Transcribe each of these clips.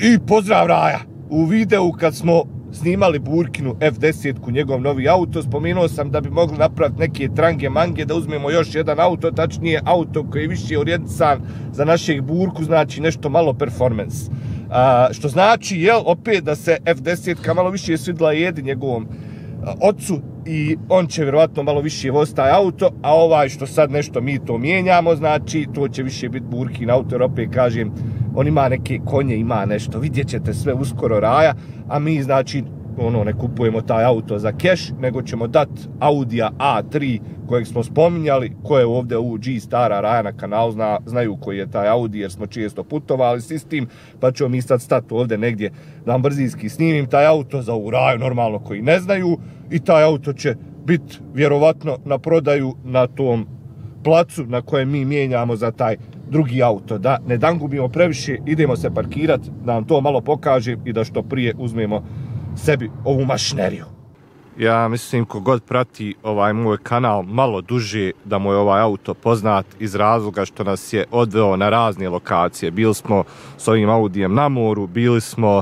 I pozdrav Raja! U videu kad smo snimali Burkinu F10-ku, njegov novi auto, spomenuo sam da bi mogli napraviti neke trange mange, da uzmemo još jedan auto, tačnije auto koji je više orijentisan za našeg Burku, znači nešto malo performance. Što znači, jel, opet da se F10-ka malo više svidla Edi, njegovom ocu, i on će vjerovatno malo više voziti taj auto, a ovaj što sad nešto mi to mijenjamo, znači to će više biti Burkin auto, jer opet kažem, on ima neke konje, ima nešto, vidjet ćete sve uskoro Raja, a mi znači ne kupujemo taj auto za keš, nego ćemo dati Audija A3 kojeg smo spominjali, ko je ovdje u G-Stara Raja na kanalu, znaju koji je taj Audi jer smo često putovali s istim, pa ćemo mi sad stati ovdje negdje da vam brzinski snimim taj auto za ovu Raju, normalno koji ne znaju, i taj auto će biti vjerovatno na prodaju na tom placu na kojem mi mijenjamo za taj drugi auto. Da ne dangubimo previše, idemo se parkirati, da vam to malo pokažem i da što prije uzmemo sebi ovu mašineriju. Ja mislim, kogod prati ovaj moj kanal malo duže, da mu je ovaj auto poznat iz razloga što nas je odveo na razne lokacije. Bili smo s ovim Audijem na moru, bili smo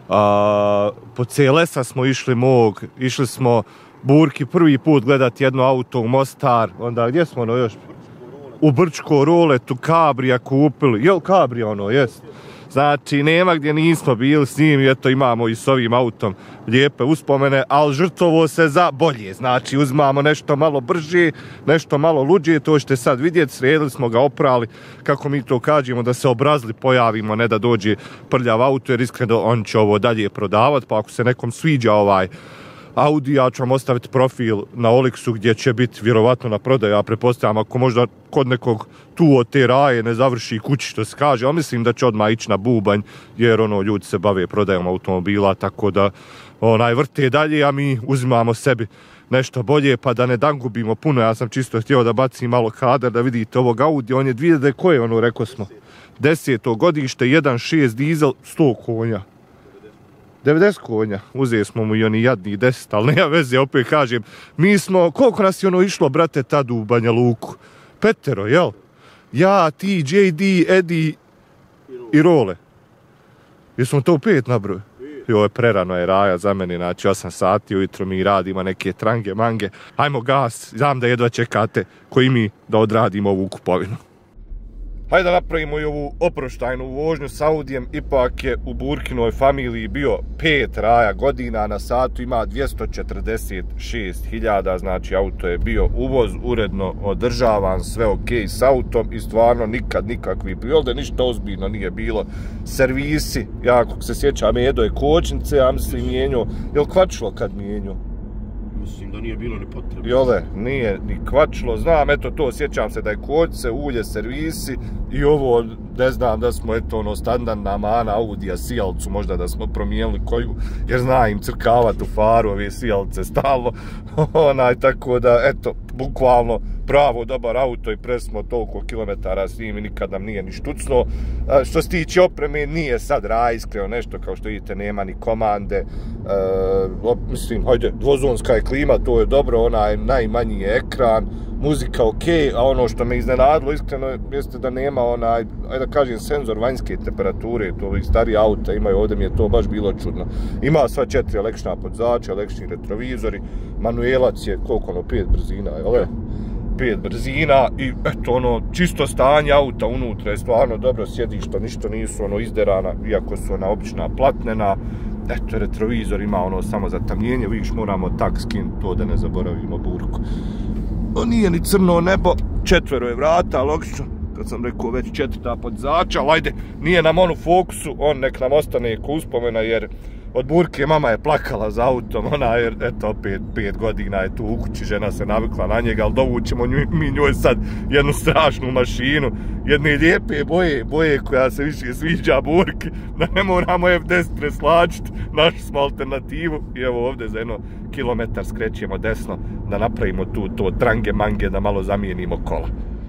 po CLS-a smo išli išli smo Burki prvi put gledati jedno auto u Mostar, onda gdje smo još? U Brčko Roletu Cabrija kupili, jel Cabrija jest? Znači, nema gdje nismo bili s njim, i eto imamo i s ovim autom lijepe uspomene, ali žrtvovo se za bolje. Znači, uzmamo nešto malo brže, nešto malo luđe, to ćete sad vidjeti, sredili smo ga, oprali, kako mi to kažemo, da se obrazli pojavimo, ne da dođe prljav auto, jer iskreno on će ovo dalje prodavati, pa ako se nekom sviđa ovaj Audi, ja ću vam ostaviti profil na Olixu gdje će biti vjerovatno na prodaju, ja pretpostavljam ako možda kod nekog tu od te Raje ne završi kući što se kaže, ali mislim da će odmah ići na bubanj, jer ljudi se bave prodajom automobila, tako da vrte dalje, a mi uzimamo sebi nešto bolje, pa da ne dangubimo puno. Ja sam čisto htio da bacim malo kadar da vidite ovog Audi, on je 2000, koje rekao smo, 10. godište, 1.6 dizel, 100 konja. 90 konja, uzeli smo mu i oni jadni 10, ali nema veze, opet kažem, mi smo, koliko nas je išlo, brate, tad u Banja Luku? Petero, jel? Ja, ti, JD, Edi i Role. Jesmo to u 5 nabroju? Joj, prerano je Raja za mene, znači 8 sati ujutro mi radimo neke trange, mange. Ajmo gas, znam da jedva čekate koji mi da odradimo ovu kupovinu. Hajde da napravimo i ovu oproštajnu vožnju s Audijem, ipak je u Burkinoj familiji bio 5 Raja godina, na satu ima 246.000, znači auto je bio uvoz, uredno održavan, sve ok s autom i stvarno nikad nikakvi prilode, ništa ozbiljno nije bilo. Servisi, ja kako se sjećam, Edo je kočnice, ja mislim mijenio, jel kvačilo kad mijenio? Mislim da nije bilo ni potrebe. Jole, nije ni kvačilo, znam, eto to, sjećam se da je kočice, ulje, servisi i ovo, ne znam da smo, standardna mana Audija sijalcu, možda da smo promijenili koju, jer zna im crkavati u faru ove sijalce stalno, tako da, eto, bukvalno pravo dobar auto i presmo toliko kilometara s njim i nikad nam nije ni štucno. Što se tiče opreme, nije sad Raj iskreno nešto, kao što vidite, nema ni komande, mislim, hajde, dvozonska je klima, to je dobro, onaj najmanji je ekran, muzika ok, a ono što me iznenadilo iskreno jeste da nema onaj, ajde da kažem, senzor vanjske temperature, to i stariji auta imaju, ovdje mi je to baš bilo čudno. Ima sva 4 električna podzača, električni retrovizori, manuelac je koliko 5 brzina, jel? 5 brzina i eto čisto stanje auta unutra je stvarno dobro, sjedišta ništa nisu izderana, iako su obična platnena. Eto, retrovizor ima samo za tamnjenje, vidiš, moramo tak skinuti to da ne zaboravimo Burku. Nije ni crno nebo, 4 je vrata, logično, kad sam rekao već 4 podzača, ali ajde, nije nam on u fokusu, on nek nam ostane ko uspomena, jer od Burke mama je plakala za autom, jer eto opet 5 godina je tu u kući, žena se navikla na njega, ali dovućemo mi njoj sad jednu strašnu mašinu, jedne lijepe boje koja se više sviđa Burki, da ne moramo F10 preslačiti, našli smo alternativu i evo ovdje za jedno kilometar skrećemo desno da napravimo tu to trange mange, da malo zamijenimo kola.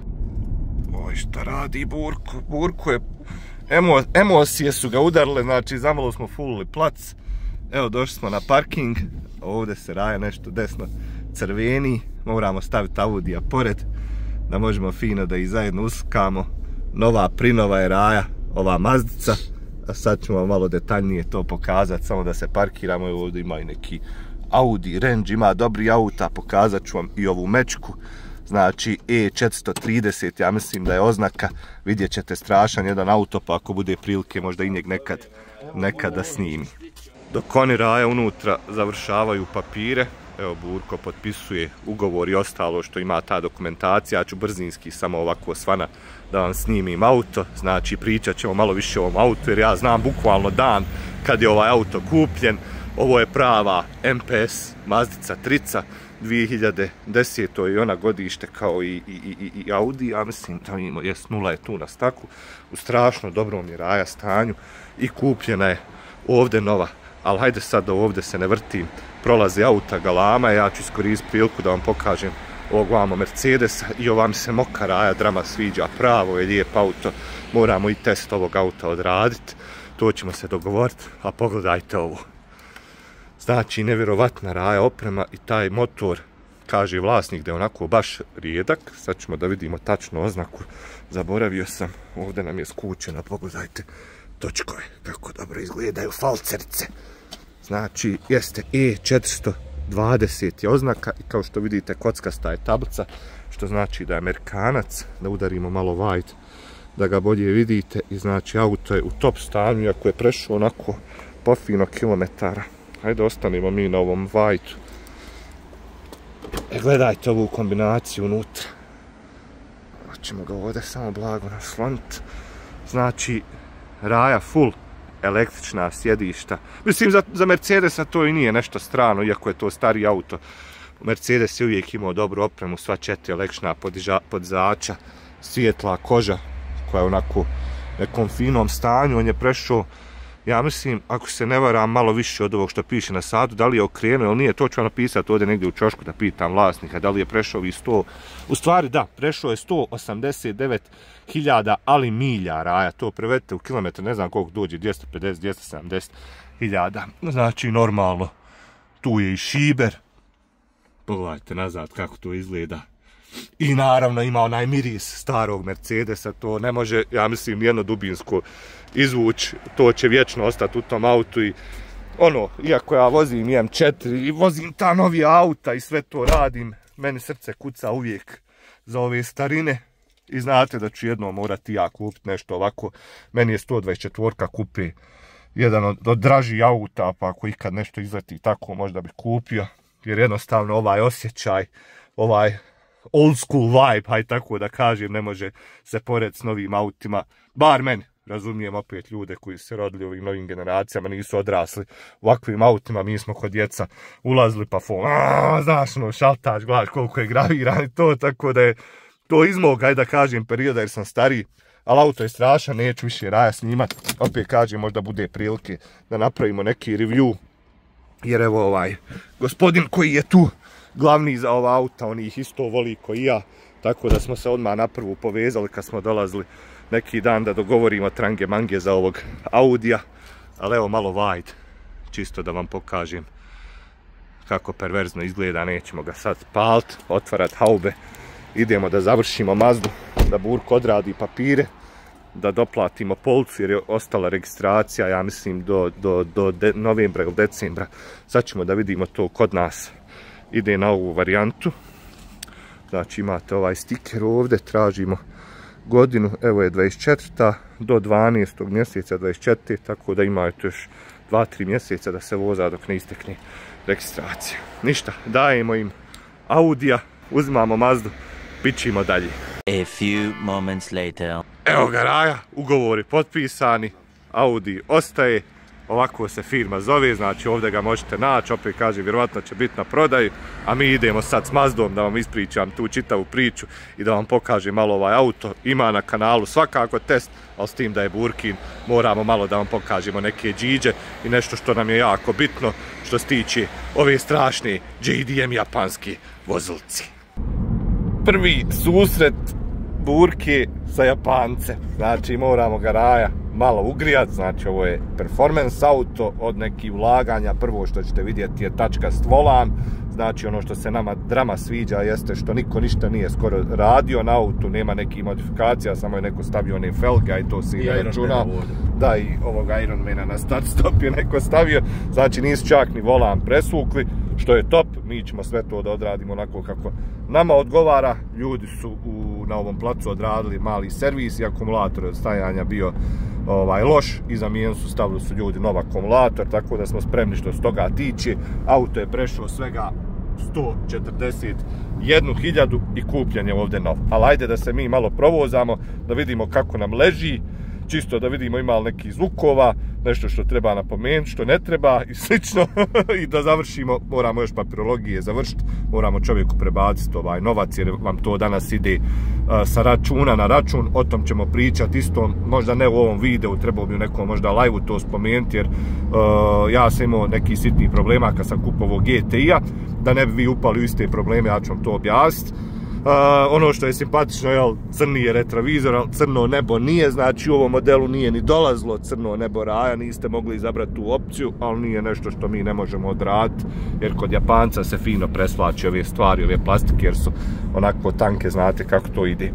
Oj, šta radi Burku? Burku je... Emocije su ga udarile, znači zamalo smo fullili plac. Evo, došli smo na parking, ovdje se Raja nešto desno crveni, moramo staviti Audija pored, da možemo fino da ih zajedno uskamo. Nova prinova je Raja, ova Mazdica, A sad ću vam malo detaljnije to pokazati, samo da se parkiramo. Evo ovdje ima i neki Audi Range, ima dobri auta, pokazat ću vam i ovu mečku. Znači E430, ja mislim da je oznaka, vidjet ćete strašan jedan auto, pa ako bude prilike možda i njeg nekad da snimi. Dok oni Raja unutra završavaju papire, evo Burko potpisuje ugovor i ostalo što ima ta dokumentacija, ja ću brzinski samo ovako svana da vam snimim auto, znači pričat ćemo malo više o ovom autu jer ja znam bukvalno dan kad je ovaj auto kupljen. Ovo je prava MPS Mazdica Trica 2010. i ona godište kao i Audi, ja mislim da imamo, jest, nula je tu na staku, u strašno dobrom je Raja stanju i kupljena je ovdje nova. Ali hajde sad da ovdje se ne vrtim, prolazi auta galama, ja ću iskoristiti priliku da vam pokažem ovog vamo Mercedesa i ova mi se moka Raja drama sviđa, pravo je lijep auto, moramo i test ovog auta odraditi, to ćemo se dogovoriti, a pogledajte ovo. Znači, nevjerovatna Raja oprema i taj motor, kaže vlasnik da je onako baš rijedak. Sad ćemo da vidimo tačno oznaku, zaboravio sam, ovdje nam je skučeno, pogledajte točkove, kako dobro izgledaju falcerice. Znači, jeste E420 je oznaka i kao što vidite kockasta je tablica, što znači da je Amerikanac, da udarimo malo wide, da ga bolje vidite i znači auto je u top stanju, iako je prešao onako pofino kilometara. Hajde ostanimo mi na ovom wide-u. Gledajte ovu kombinaciju unutra. Hoćemo ga ovdje samo blago nasloniti. Znači, Raja full električna sjedišta. Mislim, za Mercedesa to i nije nešto strano, iako je to stari auto. Mercedes je uvijek imao dobru opremu, sva 4 električna podizača, svijetla koža, koja je onako nekom finom stanju. On je prešao, ja mislim, ako se ne varam, malo više od ovog što piše na satu, da li je okrenuo ili nije, to ću vam napisati ovdje negdje u čošku da pitam vlasnika, da li je prešao i 100, u stvari da, prešao je 189.000 ali milja Raja, to prevedite u kilometar, ne znam koliko dođe, 250-270.000, znači normalno, tu je i šiber, pogledajte nazad kako to izgleda. I naravno ima onaj miris starog Mercedesa, to ne može, ja mislim, nijedno dubinsko izvući, to će vječno ostati u tom autu i ono, iako ja vozim M4 i vozim ta novija auta i sve to radim, meni srce kuca uvijek za ove starine i znate da ću jednom morati ja kupiti nešto ovako, meni je 124 kupe, jedan od dražih auta, pa ako ikad nešto izleti tako možda bi kupio, jer jednostavno ovaj osjećaj, ovaj old school vibe, haj tako da kažem, ne može se pored s novim autima, bar meni, razumijem opet ljude koji se rodili u ovim novim generacijama, nisu odrasli u ovakvim autima, mi smo kod djeca ulazili pa znaš ono, šaltač, gledaš koliko je graviran i to, tako da je to iz mog, haj da kažem, perioda jer sam stariji, ali auto je strašan, neću više Raja snimat, opet kažem, možda bude prilike da napravimo neki review, jer evo ovaj gospodin koji je tu glavni za ova auta, on ih isto voli ko i ja, tako da smo se odmah na prvu povezali kad smo dolazili neki dan da dogovorimo trange mange za ovog Audija, ali evo malo wide, čisto da vam pokažem kako perverzno izgleda, nećemo ga sad palt, otvarat haube, idemo da završimo Mazdu, da Burko odradi papire, da doplatimo policu jer je ostala registracija, ja mislim do novembra ili decembra, sad ćemo da vidimo to kod nas. Ide na ovu varijantu, znači imate ovaj stiker ovdje, tražimo godinu, evo je 24. do 12. mjeseca 24. tako da imate još 2-3 mjeseca da se voza dok ne istekne registracija. Ništa, dajemo im Audija, uzimamo Mazdu, pičimo dalje. A few moments later. Evo ga Raja, ugovori potpisani, Audi ostaje. Ovako se firma zove, znači ovdje ga možete naći, opet kaže, vjerovatno će biti na prodaju, a mi idemo sad s Mazdom da vam ispričam tu čitavu priču i da vam pokažem malo ovaj auto. Ima na kanalu svakako test, ali s tim da je Burkin, moramo malo da vam pokažemo neke džiđe i nešto što nam je jako bitno, što se tiče ove strašne JDM japanske vozilci. Prvi susret Burke sa Japancem, znači moramo ga Raja malo ugrijat, znači ovo je performance auto od nekih ulaganja, prvo što ćete vidjeti je tačkast volan, Znači ono što se nama drama sviđa jeste što niko ništa nije skoro radio na autu, nema nekih modifikacija, samo je neko stavio one felge i to se i računa. Da, i ovog Ironmana na start stop je neko stavio, znači nisu čak ni volan presvukli, što je top. Mi ćemo sve to da odradimo onako kako nama odgovara. Ljudi su na ovom placu odradili mali servis i akumulator od stajanja bio loš i zamijenili su, stavili su ljudi nov akumulator, tako da smo spremni što se toga tiče. Auto je prešao svega 141.000 i kupljen je ovdje nov. Ali ajde da se mi malo provozamo, da vidimo kako nam leži, čisto da vidimo ima li nekih zvukova, nešto što treba napomenuti, što ne treba i slično. I da završimo, moramo još papirologije završiti, moramo čovjeku prebaciti novac jer vam to danas ide sa računa na račun. O tom ćemo pričati isto, možda ne u ovom videu, trebao bi u nekom možda live-u to spomenuti jer ja sam imao nekih sitnih problema kad sam kupovao GTI-a, da ne bi vi upali u iste probleme, ja ću vam to objasniti. Ono što je simpatično, jel, crni je retrovizor, ali crno nebo nije, znači u ovom modelu nije ni dolazilo crno nebo raja, niste mogli izabrati tu opciju, ali nije nešto što mi ne možemo odraditi, jer kod Japanca se fino presvlači ove stvari, ove plastike, jer su onako tanke, znate kako to ide.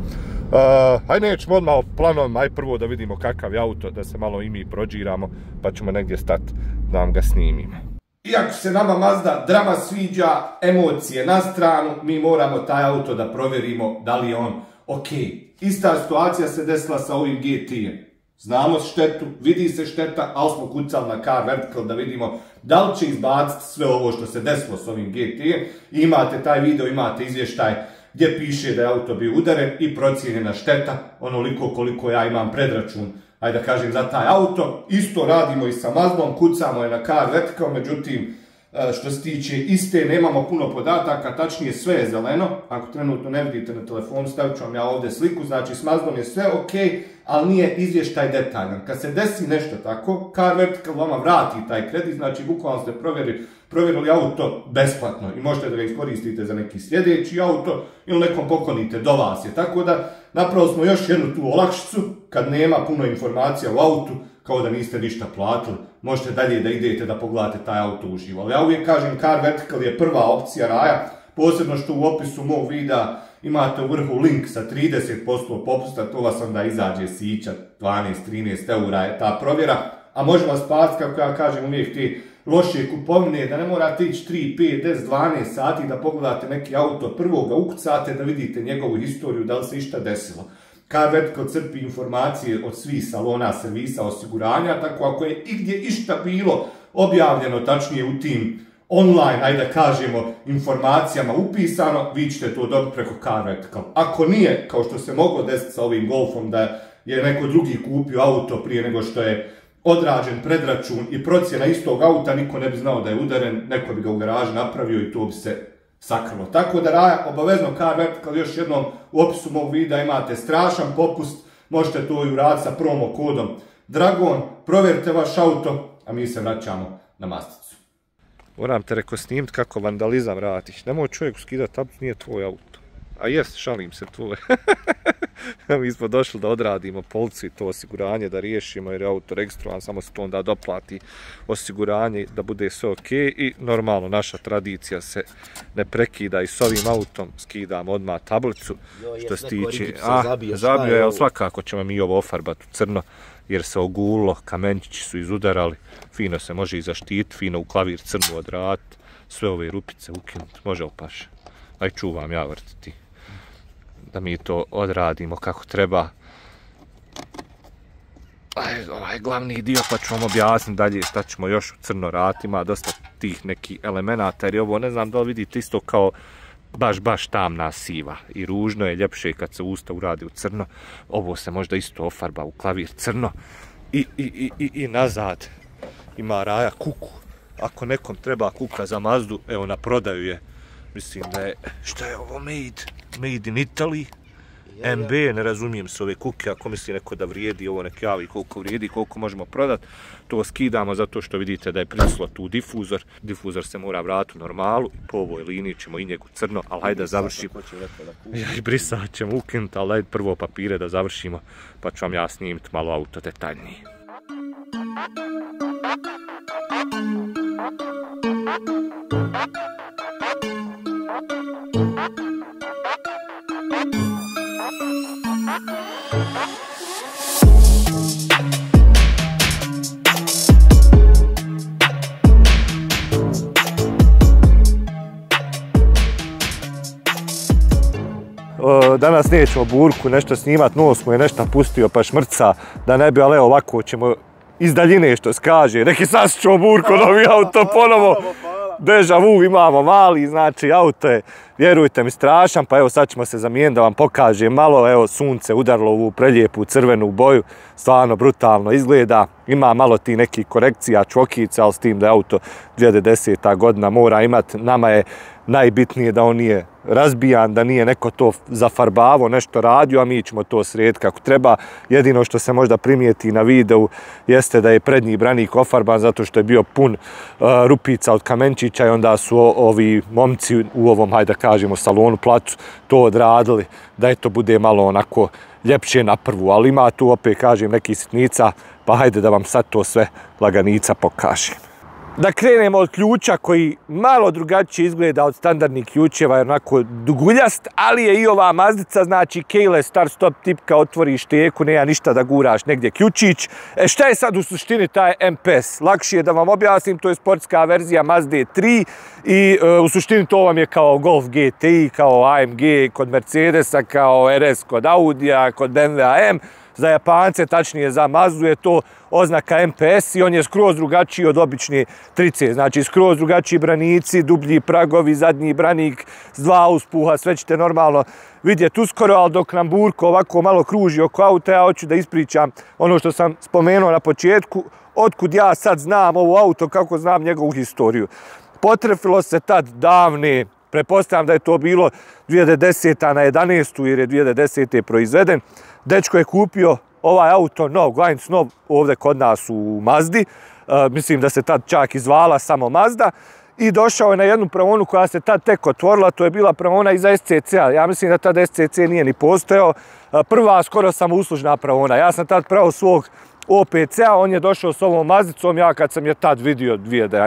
Hajde, nećemo odmah planom, aj prvo da vidimo kakav je auto, da se malo i mi prođiramo, pa ćemo negdje stati da vam ga snimimo. Iako se nama Mazda drama sviđa, emocije na stranu, mi moramo taj auto da provjerimo da li je on ok. Ista situacija se desila sa ovim GT-em. Znamo štetu, vidi se šteta, ali smo kucali na Car Vertical da vidimo da li će izbaciti sve ovo što se desilo s ovim GT-em. Imate taj video, imate izvještaj gdje piše da je auto bio udaren i procijenjena šteta, onoliko koliko ja imam predračun, ajde da kažem, za taj auto. Isto radimo i sa Mazdom, kucamo je na Car Vertical, međutim, što se tiče iste, nemamo puno podataka, tačnije sve je zeleno. Ako trenutno ne vidite na telefonu, stavit ću vam ja ovdje sliku, znači s Mazdom je sve ok, ali nije izvještaj detaljan. Kad se desi nešto tako, Car Vertical vama vrati taj kredit, znači bukvalno ste provjerili auto besplatno i možete da ga iskoristite za neki sljedeći auto ili nekom poklonite do vas je. Tako da napravo smo još jednu tu olakšicu, kad nema puno informacija o autu, kao da niste ništa platili, možete dalje da idete da pogledate taj auto uživo. Ali ja uvijek kažem, Car Vertical je prva opcija raja, posebno što u opisu mog videa imate u vrhu link sa 30% popusta, to vas onda izađe sića, 12-13 eura je ta provjera, a može vas spasti, kako ja kažem, uvijek te loše kupovine, da ne morate ići 3, 5, 10, 12 sati da pogledate neki auto, prvo ga ukucate da vidite njegovu historiju, da li se išta desilo. Car Vertical crpi informacije od svih salona, servisa, osiguranja, tako ako je igdje išta bilo objavljeno, tačnije u tim online, ajde da kažemo, informacijama upisano, vi ćete to dobiti preko Car Vertical. Ako nije, kao što se moglo desiti sa ovim Golfom, da je neko drugi kupio auto prije nego što je odrađen predračun i procjena istog auta, niko ne bi znao da je udaren, neko bi ga u garaži napravio i to bi se sakrilo. Tako da raja, obavezno Car Vertical, još jednom u opisu mog videa imate strašan popust, možete to i uraditi sa promo kodom Dragon, provjerite vaš auto, a mi se vraćamo na masticu. Moram te reko snimiti kako vandalizam radiš, nemoj čovjeku skidati tablicu, nije tvoj auto. A jes, šalim se tvoj. Mi smo došli da odradimo policu i to osiguranje, da riješimo jer je auto registrovan, samo se to onda doplati osiguranje da bude sve ok i normalno naša tradicija se ne prekida i s ovim autom skidamo odmah tablicu što se tiče. Zabio je, ali svakako ćemo mi ovo ofarbati u crno jer se ogulilo, kamenčići su izudarali, fino se može i zaštiti, fino u klavir crnu odraditi, sve ove rupice ukinuti, može opaše. Aj čuvam ja vrtiti. Da mi to odradimo kako treba. Ovaj glavni dio pa ću vam objasniti dalje šta ćemo još u crno raditi. Ima dosta tih nekih elemenata jer je ovo, ne znam da li vidite, isto kao baš tamna siva. I ružno je, ljepše kad se usta uradi u crno. Ovo se možda isto ofarba u klavir crno. I nazad ima raja kuku. Ako nekom treba kuka za Mazdu, evo na prodaju je. Mislim da je, šta je ovo made in Italy, MB, ne razumijem se ove kuke, ako misli neko da vrijedi, ovo nek javi koliko vrijedi, koliko možemo prodati, to skidamo zato što vidite da je prislo tu difuzor se mora vratiti u normalu, po ovoj liniji ćemo i njegu crno, ali hajde da završimo, i brisat ćemo ukinuti, ali hajde prvo papire da završimo, pa ću vam ja snimiti malo auto detaljnije. danas nećemo burku, nešto snimat, nos mu je nešto pustio pa šmrca, da ne bi, ali evo ovako ćemo iz daljine što se kaže, neki sasčemo burku, novi auto ponovo. Deja vu imamo mali, znači auto je, vjerujte mi, strašan, pa evo sad ćemo se zamijeniti da vam pokažem malo, evo sunce udarilo u prelijepu crvenu boju, stvarno brutalno izgleda, ima malo ti nekih korekcija, čvokica, ali s tim da je auto 2010. godina mora imati, nama je najbitnije da on nije razbijan, da nije neko to zafarbavo, nešto radio, a mi ćemo to srediti kako treba. Jedino što se možda primijeti na videu jeste da je prednji branik ofarban zato što je bio pun rupica od kamenčića i onda su ovi momci u ovom, hajde da kažemo, salonu, placu to odradili da eto bude malo onako ljepše na prvu, ali ima tu opet, kažem, nekih sitnica, pa hajde da vam sad to sve laganica pokažem. Da krenemo od ključa koji malo drugačije izgleda od standardnih ključeva, je onako duguljast, ali je i ova Mazdica, znači keyless start stop tipka, otvoriš teku, nema ništa da guraš negdje ključić. Šta je sad u suštini taj MPS? Lakše je da vam objasnim, to je sportska verzija Mazde 3 i u suštini to vam je kao Golf GTI, kao AMG kod Mercedesa, kao RS kod Audija, kod BMW AM. Za Japance, tačnije za Mazdu, je to oznaka MPS i on je skroz drugačiji od obične trice. Znači, skroz drugačiji branici, dublji pragovi, zadnji branik s 2 uspuha, sve ćete normalno vidjeti uskoro, ali dok nam burko ovako malo kruži oko auta, ja hoću da ispričam ono što sam spomenuo na početku, otkud ja sad znam ovo auto, kako znam njegovu historiju. Potrefilo se tad davne, pretpostavljam da je to bilo 2010. na 11. jer je 2010. proizveden. Dečko je kupio ovaj auto nov, Glanc nov, ovdje kod nas u Mazdi. Mislim da se tad čak i zvala samo Mazda. I došao je na jednu praonu koja se tad tek otvorila, to je bila praona iz SCC-a. Ja mislim da tad SCC nije ni postojao. Prva skoro samouslužna praona. Ja sam tad pravo svog OPC-a, on je došao s ovom Mazdicom, ja kad sam je tad vidio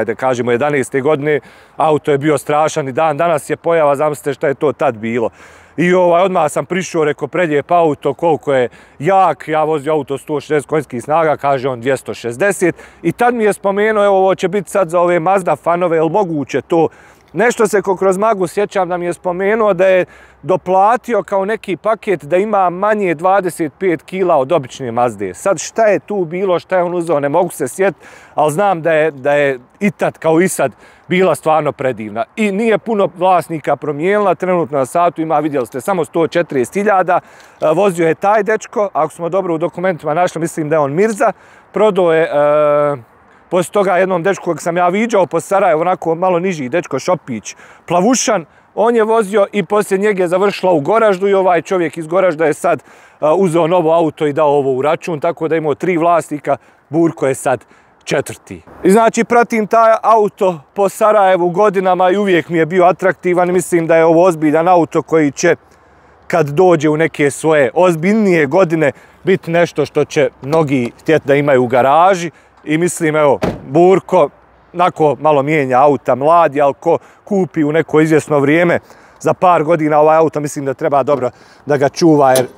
2011. godine, auto je bio strašan i dan danas je pojava, zamislite šta je to tad bilo. I odmah sam prišao, rekao, predlijep auto, koliko je jak, ja vozio auto 160 konjskih snaga, kaže on 260. I tad mi je spomenuo, evo, ovo će biti sad za ove Mazda fanove, je li moguće to? Nešto se ko kroz magu sjećam da mi je spomenuo da je doplatio kao neki paket da ima manje 25 kila od obične Mazde. Sad šta je tu bilo, šta je on uzeo, ne mogu se sjetiti, ali znam da je i tad kao i sad bila stvarno predivna. I nije puno vlasnika promijenila, trenutno na satu ima, vidjeli ste, samo 140.000. Vozio je taj dečko, ako smo dobro u dokumentima našli, mislim da je on Mirza, prodao je poslije toga jednom dečku kojeg sam ja viđao po Sarajevu, onako malo niži dečko, Šopić, plavušan, on je vozio i poslije njega je završila u Goraždu i ovaj čovjek iz Goražda je sad uzeo novo auto i dao ovo u račun, tako da imao 3 vlasnika, burko je sad 4. I znači pratim taj auto po Sarajevu godinama i uvijek mi je bio atraktivan, mislim da je ovo ozbiljan auto koji će kad dođe u neke svoje ozbiljnije godine biti nešto što će mnogi htjeti da imaju u garaži. I mislim, evo, burko, onako malo mijenja auta, mladi, ali ko kupi u neko izvjesno vrijeme, za par godina ovaj auto mislim da treba dobro da ga čuva, jer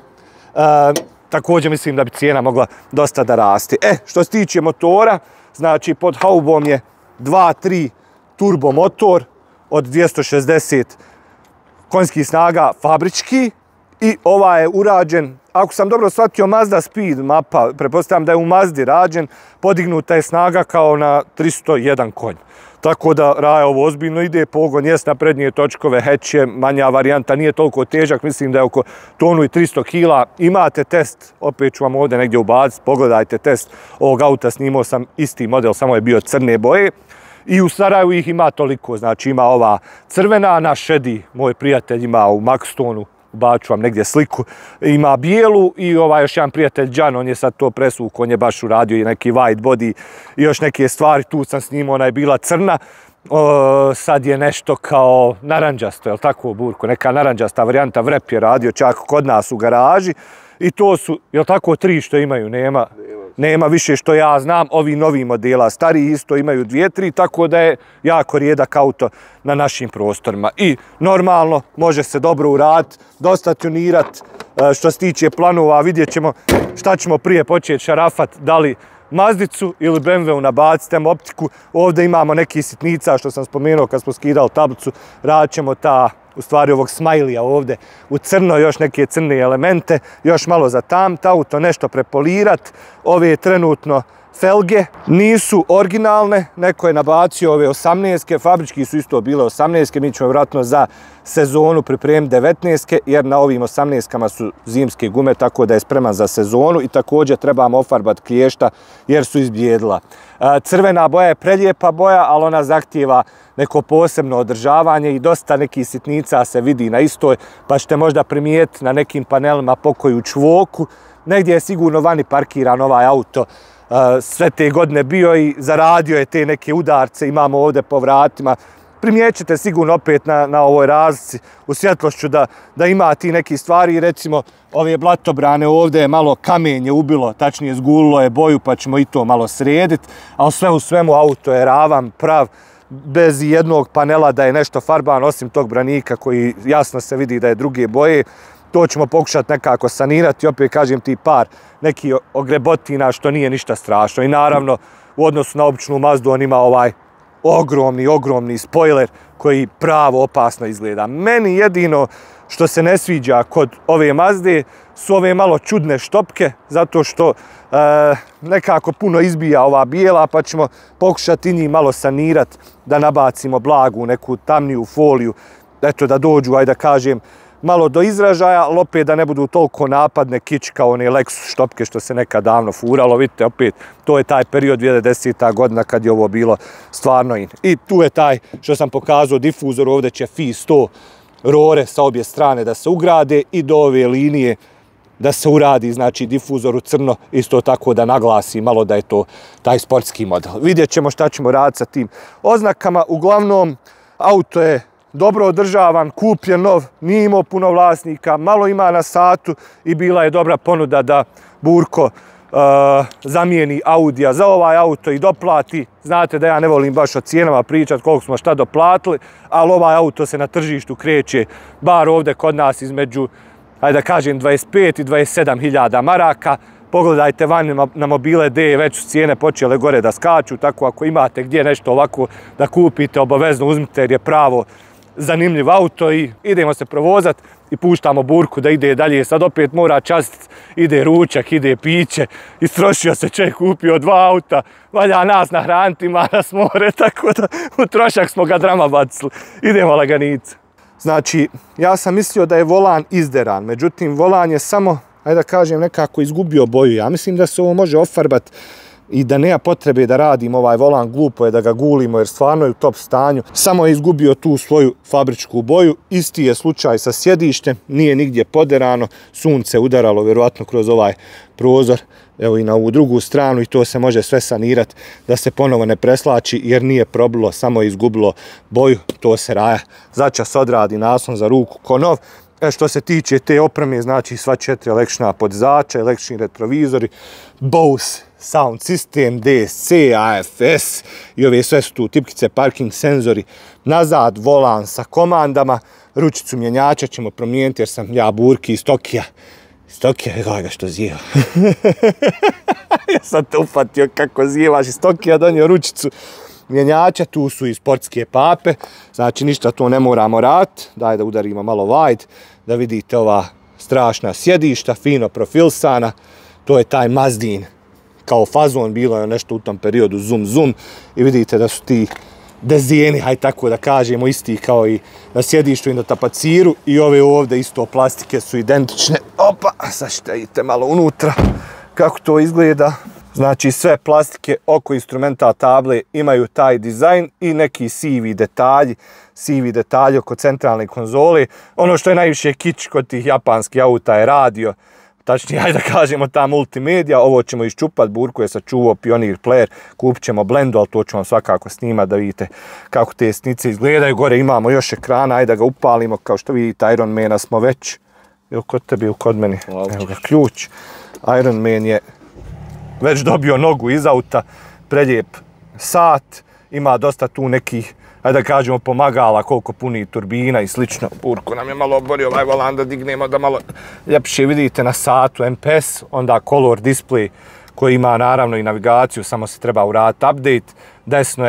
također mislim da bi cijena mogla dosta da raste. Što se tiče motora, znači pod haubom je 2.3 turbo motor od 260 konjskih snaga fabrički i ovaj je urađen, ako sam dobro shvatio, Mazda Speed mapa, pretpostavljam da je u Mazdi rađen, podignuta je snaga kao na 301 konj. Tako da Raja ovo ozbiljno ide, pogon jest na prednje točkove, hatch je manja varijanta, nije toliko težak, mislim da je oko tonu i 300 kila. Imate test, opet ću vam ovdje negdje ubaciti, pogledajte test ovog auta, snimao sam isti model, samo je bio crne boje. I u Sarajevu ih ima toliko, znači ima ova crvena, naš Edi, moj prijatelj, ima u Maxtonu, ubaču vam negdje sliku, ima bijelu i ovaj još jedan prijatelj Đan, on je sad to presvukao, on je baš uradio i neki white body i još neke stvari, tu sam snimao, ona je bila crna, sad je nešto kao naranđasto, je li tako burko, neka naranđasta varijanta, Vrep je radio čak kod nas u garaži i to su, je li tako, 3 što imaju, nema više što ja znam, ovi novi modela, stariji isto imaju 2-3, tako da je jako rijedak auto na našim prostorima. I normalno, može se dobro uraditi, dosta tunirati. Što se tiče planova, vidjet ćemo šta ćemo prije početi šarafat, da li Mazdicu ili BMW-u nabaciti optiku. Ovdje imamo neki sitnica što sam spomenuo kad smo skidali tablicu, radit ćemo ta u stvari ovog smajlija ovdje u crno, još neke crne elemente, još malo zatamta auto, nešto prepolirat. Ove trenutno felge nisu originalne, neko je nabacio ove 18-ke, fabrički su isto bile 18-ke, mi ćemo vjerojatno za sezonu pripremiti 19-ke, jer na ovim 18-kama su zimske gume, tako da je spreman za sezonu i također trebamo ofarbati kliješta jer su izbjedila. Crvena boja je prelijepa boja, ali ona zahtijeva neko posebno održavanje i dosta nekih sitnica se vidi na istoj, pa ćete možda primijetiti na nekim panelima pokoju čvoku. Negdje je sigurno vani parkiran ovaj auto, sve te godine bio i zaradio je te neke udarce, imamo ovdje po vratima. Primijećete sigurno opet na ovoj razlici u svjetlošću da ima ti neki stvari, recimo ove blatobrane ovdje je malo kamenje ubilo, tačnije zgulilo je boju pa ćemo i to malo srediti, ali sve u svemu auto je ravan, prav, bez jednog panela da je nešto farban, osim tog branika koji jasno se vidi da je druge boje. To ćemo pokušati nekako sanirati, opet kažem ti par nekih ogrebotina što nije ništa strašno. I naravno u odnosu na običnu Mazdu on ima ovaj ogromni spoiler koji pravo opasno izgleda. Meni jedino što se ne sviđa kod ove Mazde su ove malo čudne štopke, zato što nekako puno izbija ova bijela, pa ćemo pokušati njih malo sanirati, da nabacimo blagu, neku tamniju foliju, eto da dođu, ajde da kažem, malo do izražaja, ali opet da ne budu toliko napadne kič kao one Lexus štopke što se nekad davno furalo. Vidite, opet, to je taj period 2010. godina kad je ovo bilo stvarno in. I tu je taj što sam pokazao difuzor, ovdje će FI 100 rore sa obje strane da se ugrade i do ove linije da se uradi, znači difuzor u crno, isto tako da naglasi malo da je to taj sportski model. Vidjet ćemo šta ćemo raditi sa tim oznakama. Uglavnom, auto je dobro održavan, kupljen nov, nije imao puno vlasnika, malo ima na satu i bila je dobra ponuda da Burko zamijeni Audija za ovaj auto i doplati. Znate da ja ne volim baš o cijenama pričati koliko smo šta doplatili, ali ovaj auto se na tržištu kreće, bar ovdje kod nas između, ajde da kažem, 25 i 27 hiljada maraka. Pogledajte vani na mobile D, već su cijene počele gore da skaču, tako ako imate gdje nešto ovako da kupite, obavezno uzmite jer je pravo zanimljiv auto i idemo se provozat i puštamo Burku da ide dalje. Sad opet mora častiti, ide ručak, ide piće, istrošio se čovjek, kupio 2 auta, valja nas nahraniti, ima nas more, tako da u trošak smo ga drama bacili. Idemo laganica. Znači, ja sam mislio da je volan izderan, međutim volan je samo, ajde da kažem, nekako izgubio boju. Ja mislim da se ovo može ofarbati i da nema potrebe da radimo ovaj volan, glupo je da ga gulimo jer stvarno je u top stanju. Samo je izgubio tu svoju fabričku boju. Isti je slučaj sa sjedištem, nije nigdje poderano, sunce udaralo vjerojatno kroz ovaj prozor, evo i na ovu drugu stranu i to se može sve sanirati da se ponovo ne preslači jer nije probilo, samo je izgubilo boju, to se raja. Začas odradi naslon za ruku ko nov. Što se tiče te opreme, znači sva 4 električna podizača, električni retrovizori, Bose sound system, DSC, AFS i ove sve su tu tipkice, parking senzori, nazad volan sa komandama, ručicu mjenjača ćemo promijeniti jer sam ja Burki iz Tokija. Iz Tokija, gledaj ga što zjeva. Ja sam te upatio kako zjevaš, iz Tokija donio ručicu mjenjača, tu su i sportske pape, znači ništa to ne moramo raditi, daj da udarimo malo wide, da vidite ova strašna sjedišta, fino profilsana, to je taj Mazdin, kao fazon, bilo je nešto u tom periodu zoom i vidite da su ti dezijeni, haj tako da kažemo, isti kao i na sjedištu i na tapaciru i ove ovdje isto plastike su identične. Opa, sad štajite malo unutra kako to izgleda. Znači sve plastike oko instrumenta table imaju taj dizajn i neki sivi detalji oko centralne konzole. Ono što je najviše kič kod tih japanskih auta je radio, tačnije, ajde da kažemo ta multimedija, ovo ćemo iščupati, Burko je sačuvao Pioneer Player, kupit ćemo Blendu, ali to ću vam svakako snimati da vidite kako te snice izgledaju. Gore imamo još ekrana, ajde da ga upalimo, kao što vidite Ironmana smo već, ili kod tebi ili kod meni, evo ga ključ. Ironman je već dobio nogu iz auta, prelijep sat, ima dosta tu nekih, ajde da kažemo, pomagala koliko puni turbina i slično. Burko nam je malo oborio ovaj volan da dignemo da malo ljepše vidite na satu MPS, onda color display koji ima naravno i navigaciju, samo se treba uraditi update. Desno je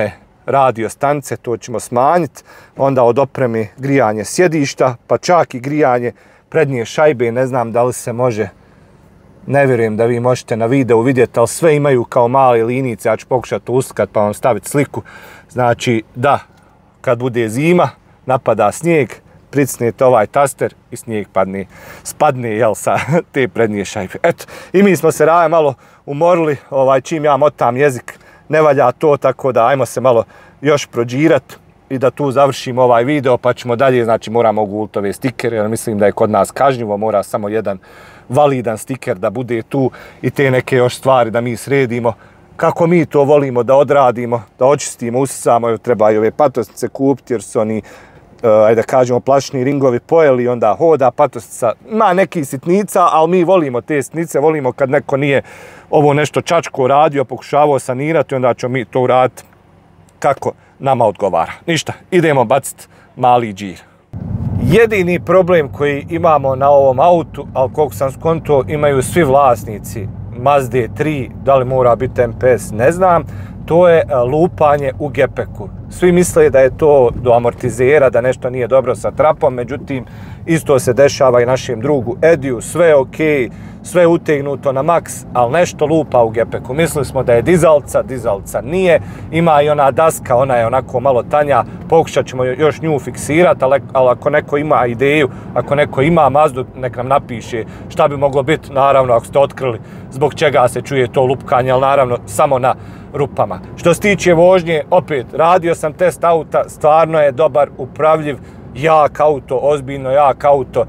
radio stanice, to ćemo smanjiti, onda od opreme grijanje sjedišta, pa čak i grijanje prednje šajbe, ne znam da li se može, ne vjerujem da vi možete na videu vidjeti, ali sve imaju kao male linice, ja ću pokušati to uslikati pa vam staviti sliku. Znači da, kad bude zima, napada snijeg, pricnete ovaj taster i snijeg spadne jel, sa te prednje šajbe. Eto, i mi smo se Raja malo umorili, čim ja motam jezik, ne valja to, tako da ajmo se malo još prođirati i da tu završimo ovaj video, pa ćemo dalje, znači moramo uguliti ove stikere, jer mislim da je kod nas kažnjivo, mora samo jedan validan stiker da bude tu i te neke još stvari da mi sredimo. Kako mi to volimo da odradimo, da očistimo, usisamo, treba i ove patosnice kupiti jer su oni, ajde da kažemo, plastični ringovi pojeli, onda hoda patosnica, ima neki sitnica, ali mi volimo te sitnice, volimo kad neko nije ovo nešto čačko radio, pokušavao sanirati, onda ćemo mi to uraditi kako nama odgovara. Ništa, idemo baciti mali džir. Jedini problem koji imamo na ovom autu, ali koliko sam skonto, imaju svi vlasnici Mazda 3, da li mora biti MPS, ne znam, to je lupanje u gepeku. Svi misle da je to do amortizera, da nešto nije dobro sa trapom, međutim, isto se dešava i našem drugu Ediju, sve je ok, sve je utegnuto na maks, ali nešto lupa u gepeku. Mislili smo da je dizalca nije, ima i ona daska, ona je onako malo tanja, pokušat ćemo još nju fiksirati, ali ako neko ima ideju, ako neko ima Mazdu, nek nam napiše šta bi moglo biti, naravno ako ste otkrili zbog čega se čuje to lupkanje, ali naravno samo na rupama. Što se tiče vožnje, opet, radio sam test auta, stvarno je dobar, upravljiv, jak auto, ozbiljno jak auto,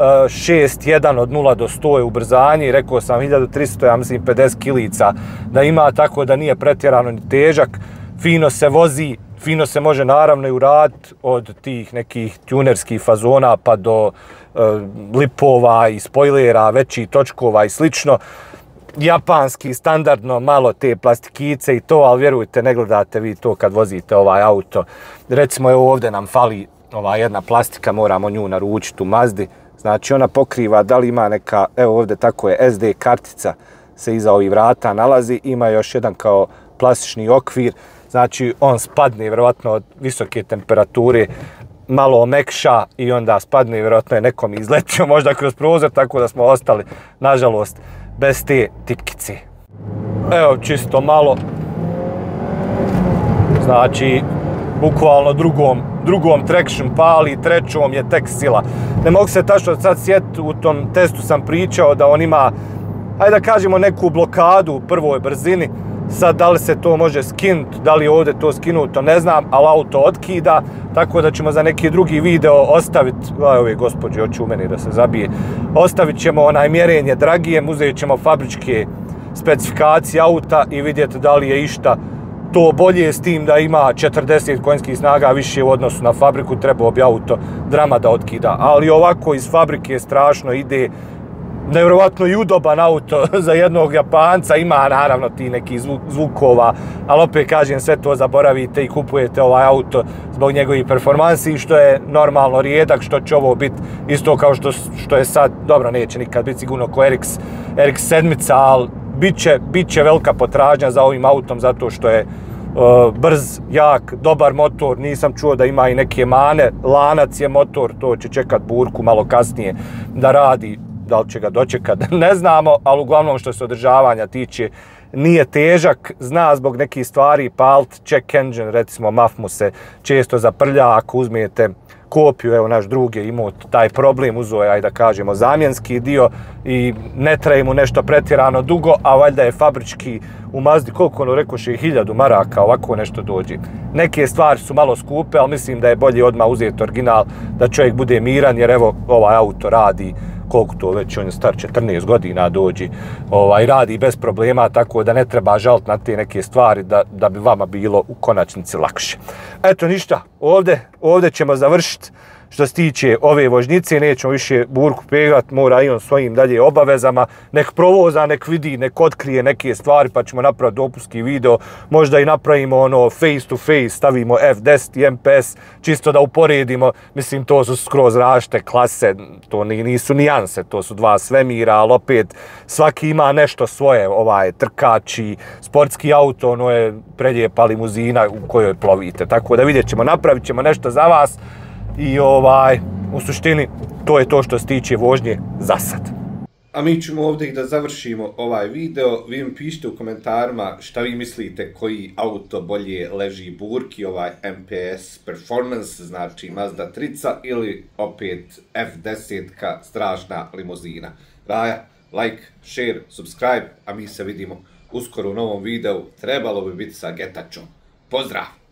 6.1 od 0 do 100 je ubrzanje, rekao sam 1300, ja mislim 50 kilica da ima, tako da nije pretjerano ni težak, fino se vozi, fino se može naravno i uraditi od tih nekih tunerskih fazona pa do lipova i spojlera, većih točkova i slično. Japanski, standardno, malo te plastikice i to, ali vjerujte, ne gledate vi to kad vozite ovaj auto. Recimo, evo ovdje nam fali ova jedna plastika, moramo nju naručiti u Mazdi. Znači, ona pokriva, da li ima neka, evo ovdje tako je, SD kartica se iza ovih vrata nalazi, ima još jedan kao plastični okvir, znači on spadne vjerovatno od visoke temperature, malo omekša i onda spadne, vjerojatno je nekom izletio možda kroz prozor, tako da smo ostali, nažalost, bez te tipkice. Evo, čisto malo, znači, bukvalno drugom traction pali, trećom je tek sila. Ne mogu se tačno sad sjetiti, u tom testu sam pričao da on ima, hajde da kažemo, neku blokadu u prvoj brzini. Sad, da li se to može skinuti, da li je ovdje to skinuto, ne znam, ali auto otkida, tako da ćemo za neki drugi video ostaviti, ove gospođe, hoću u meni da se zabije, ostavit ćemo onaj mjerenje dragijem, uzet ćemo fabričke specifikacije auta i vidjeti da li je išta to bolje, s tim da ima 40 konjskih snaga više u odnosu na fabriku, trebao bi auto drama da otkida. Ali ovako iz fabrike strašno ide, nevjerovatno i udoban auto za jednog Japanca, ima naravno ti neki zvukova, ali opet kažem, sve to zaboravite i kupujete ovaj auto zbog njegovih performansi, što je normalno rijedak, što će ovo biti isto kao što je sad, dobro, neće nikad biti sigurno ko RX-7, ali bit će velika potražnja za ovim autom zato što je brz, jak, dobar motor, nisam čuo da ima i neke mane, lanac je motor, to će čekat burku malo kasnije da radi, da li će ga dočekat, ne znamo, ali uglavnom što se održavanja tiče, nije težak, zna zbog nekih stvari palt, check engine, recimo MAF mu se često zaprlja, ako uzmete kopiju, evo naš drug je imao taj problem, uzeo je, ajde da kažemo, zamjenski dio i ne traje mu nešto pretjerano dugo, a valjda je fabrički u Mazdi, koliko ono rekoše, 1000 maraka, ovako nešto dođe. Neke stvari su malo skupe, ali mislim da je bolje odmah uzeti original, da čovjek bude miran, jer evo ovaj auto radi, koliko to već, on je star 14 godina dođi, radi bez problema, tako da ne treba žaliti na te neke stvari da bi vama bilo u konačnici lakše. Eto, ništa, ovdje ćemo završiti. Što se tiče ove vožnjice, nećemo više Burku pegat, mora i on svojim dalje obavezama, nek provoza, nek vidi, nek otkrije neke stvari, pa ćemo napraviti dopunski video, možda i napravimo ono face to face, stavimo F10 i MPS, čisto da uporedimo, mislim to su skroz različite klase, to nisu nijanse, to su dva svemira, ali opet svaki ima nešto svoje, trkači, sportski auto, ono je prelijepa limuzina u kojoj plovite, tako da vidjet ćemo, napravit ćemo nešto za vas. I u suštini, to je to što se tiče vožnje za sad. A mi ćemo ovdje i da završimo ovaj video. Vi mi pišite u komentarima šta vi mislite koji auto bolje leži Burki, MPS Performance, znači Mazda 3 ili opet F10-ka, strašna limuzina. Raja, like, share, subscribe, a mi se vidimo uskoro u novom videu. Trebalo bi biti sa Getačom. Pozdrav!